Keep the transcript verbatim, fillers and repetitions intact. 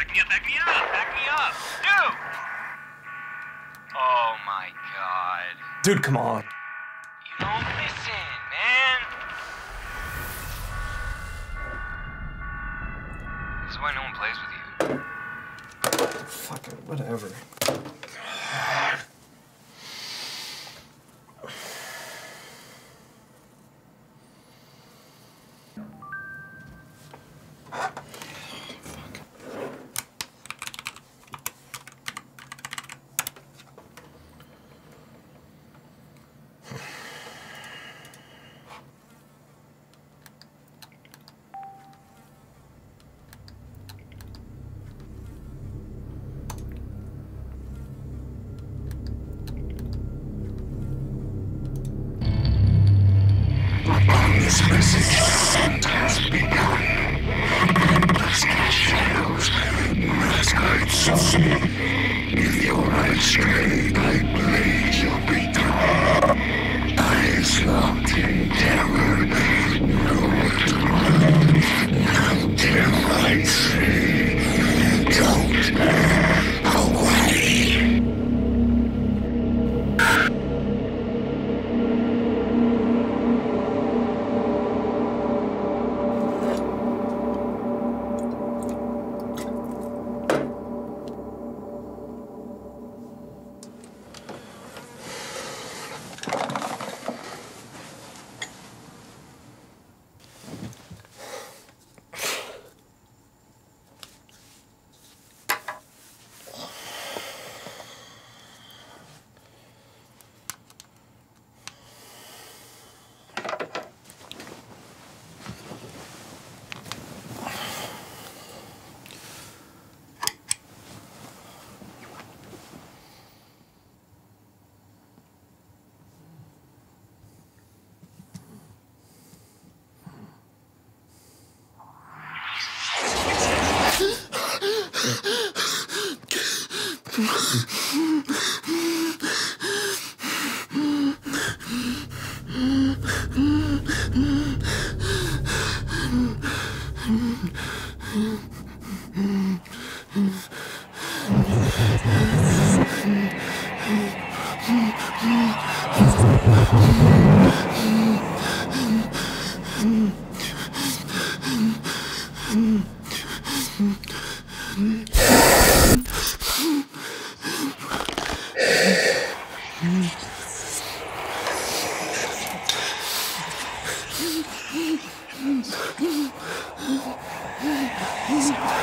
back me up, back me up, back me up. Dude! Oh my god. Dude, come on. You don't listen, man. This is why no one plays with you. Fucking whatever. This message sent has begun. Endless shadows, masquerades of sin. If you're unstrayed, I blade you'll be done. Eyes locked in terror, nowhere to run. How dare I say, don't away. Easy.